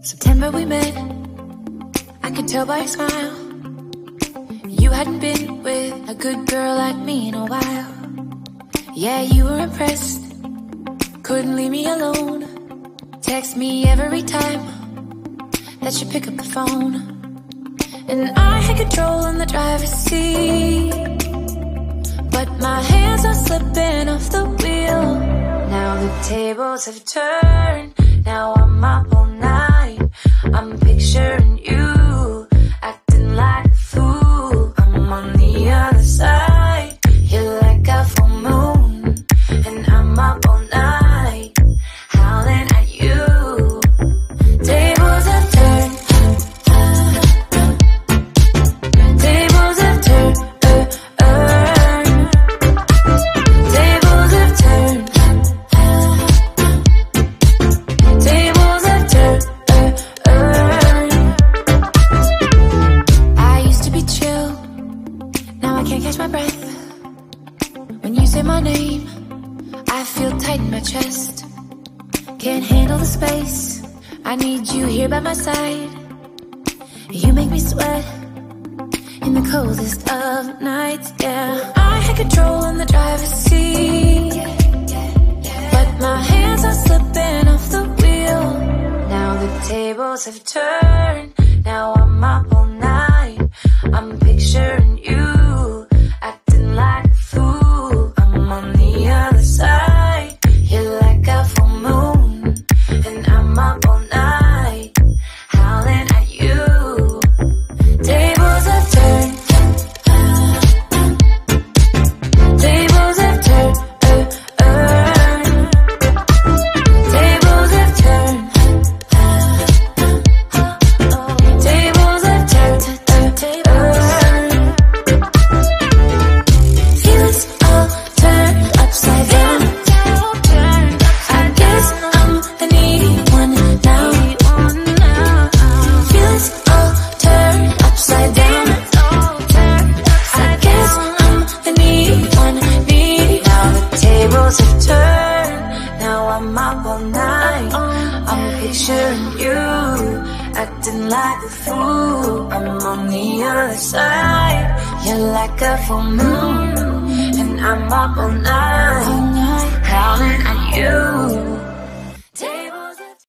September we met, I could tell by your smile. You hadn't been with a good girl like me in a while. Yeah, you were impressed, couldn't leave me alone. Text me every time that you pick up the phone. And I had control in the driver's seat, but my hands are slipping off the wheel. Now the tables have turned, now I'm up all night. I'm picturing you, acting like a fool. I'm on the other side, you're like a full moon. And I'm up all night, howling at you. Tables have turned, tables have turned, tables have turned, tables have turned. I used to be chill, now I can't catch my breath. When you say my name, I feel tight in my chest. Can't handle the space, I need you here by my side. You make me sweat in the coldest of nights, yeah. I had control in the driver's seat, but my hands are slipping off the wheel. Now the tables have turned, now I'm up all night. I'm picturing you, acting like a fool. I'm on the other side, you're like a full moon. And I'm up all night, howling at you. Tables have turned, tables have turned, tables have turned, tables have turned. Feelings all turned upside down. I guess I'm the needy one now. Feelings all turned upside down. I guess I'm the needy one, needy. Now the tables have turned, now I'm up all night. I'm picturing you, acting like a fool. I'm on the other side, you're like a full moon. And I'm up all night, howling at you.